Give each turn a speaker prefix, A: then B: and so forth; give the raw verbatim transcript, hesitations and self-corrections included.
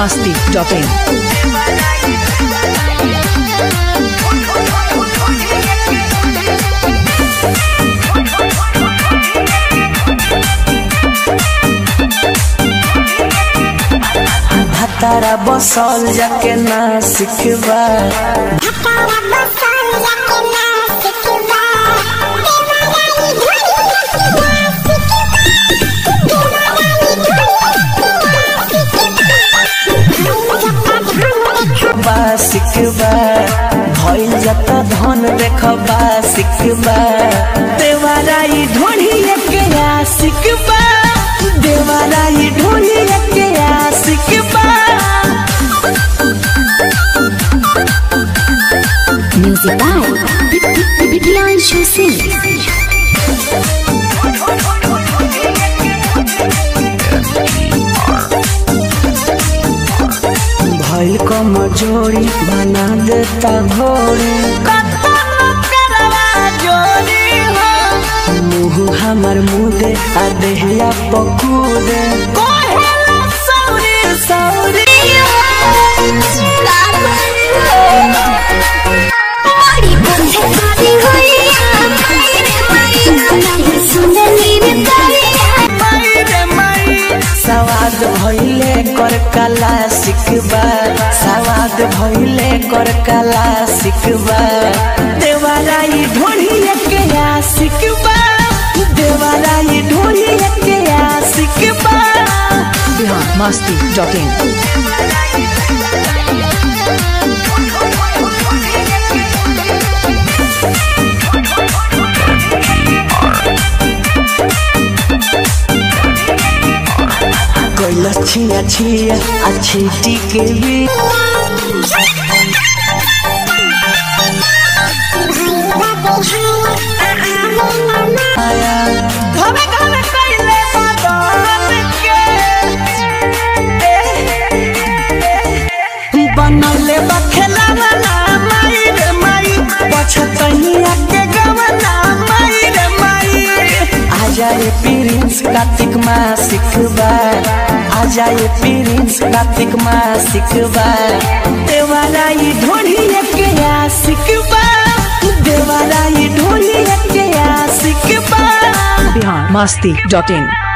A: Masti dot in.
B: तारा बसल जाके ना सिखबा बा सिखबा भइल जाता धन देखबा सिखबा देवाराई ढोढ़िए के सिखबा देवाराई ढोढ़िए के सिखबा।
C: Music by Priyanshu Singh.
B: भइल कमजोरी बना देता भोरी मुँह हमर मुदे आ देहिया पकूदे सौरी सौरी सवाद भइले कर कला सिखबा सवाद भइले कर कला सिखबा देवाराई ढोढ़िए के सिखबा देवाराई ढोढ़िए के सिखबा।
A: बिहार मस्ती डॉट इन।
B: छिया छिया अच्छी टीके भी आया घरे घरे कइले बदन के बनले बखेला वाला माई रे माई पछतनिया के गवना माई रे माई आजा रे प्रिंस कार्तिक मां सिखबा आजा ये प्रिंस कार्तिक मां सिखबा देवाराई ढोढ़िए के सिखबा देवाराई ढोढ़िए के सिखबा।
A: बिहार मस्ती डॉट इन।